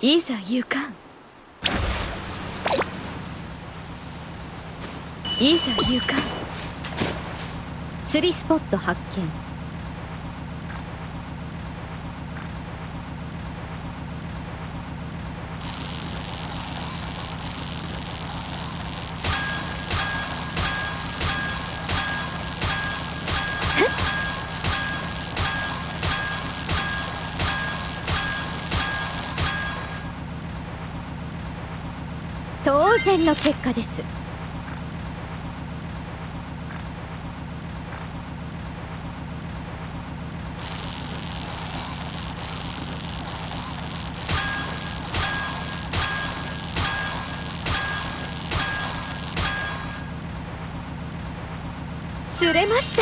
いざ行かん。いざ行かん。釣りスポット発見。当然の結果です。釣れました。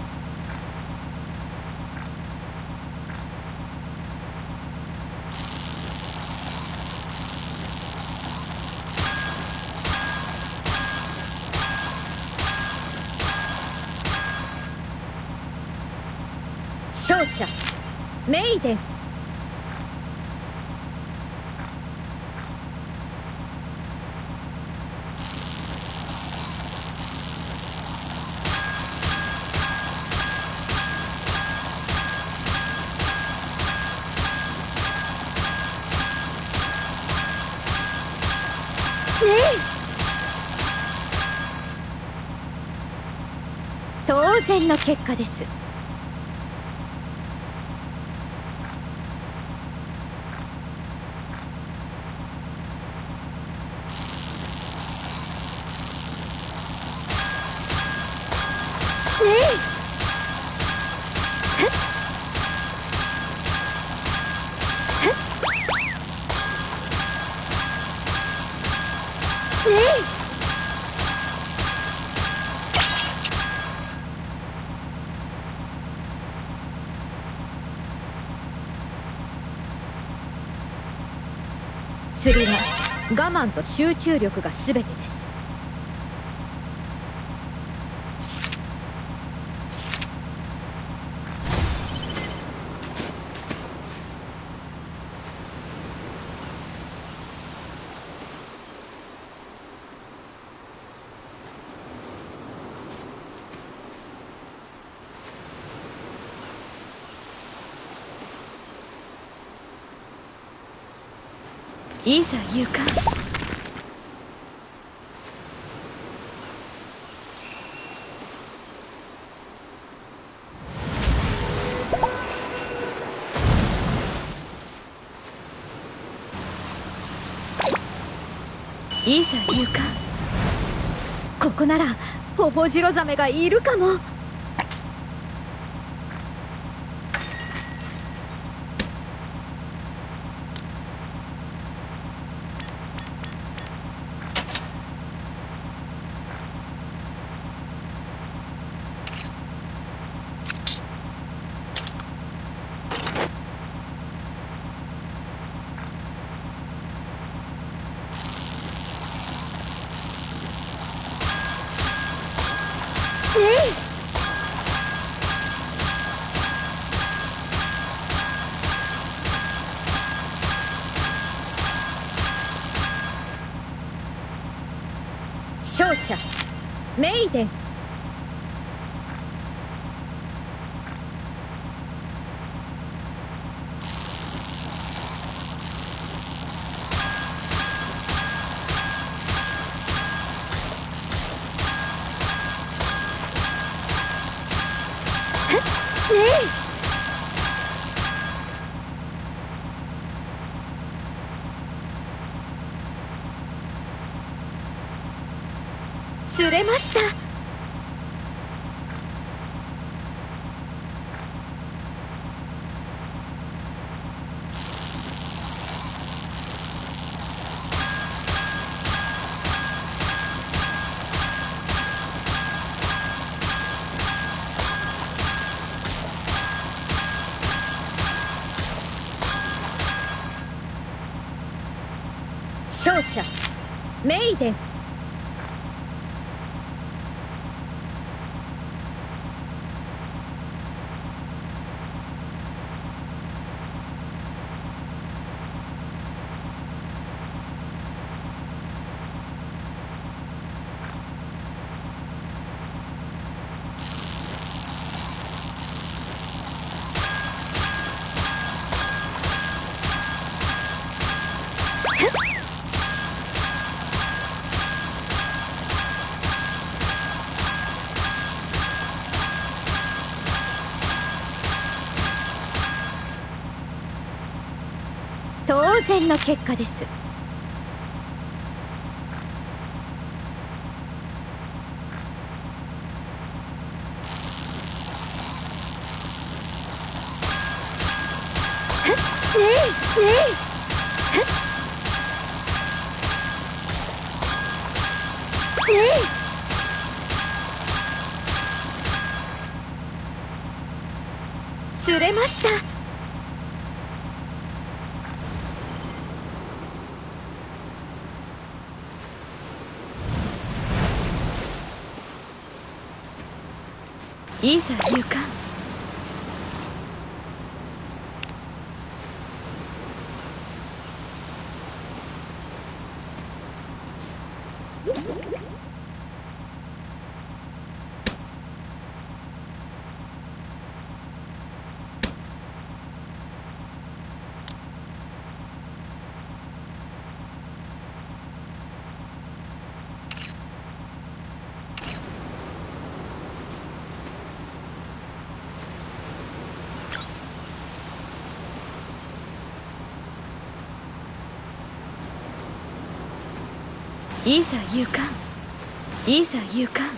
勝者メイデン。当然の結果です。釣りは我慢と集中力が全てです。いざ行かん。いざ行かん。ここならホホジロザメがいるかも。勝者メイデン。釣れました。勝者メイデン。 当然の結果です。ねえねえねえ、釣れました。いざ行かん。いざ行かん。いざ行かん。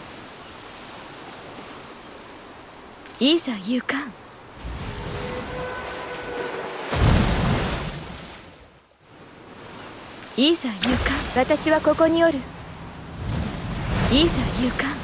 いざ行かん。いざ行かん。私はここにおる。いざ行かん。